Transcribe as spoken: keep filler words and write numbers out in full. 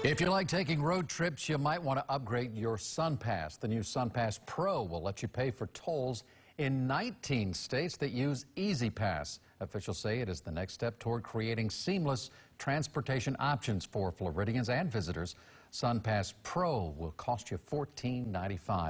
If you like taking road trips, you might want to upgrade your SunPass. The new SunPass Pro will let you pay for tolls in nineteen states that use E-ZPass. Officials say it is the next step toward creating seamless transportation options for Floridians and visitors. SunPass Pro will cost you fourteen ninety-five.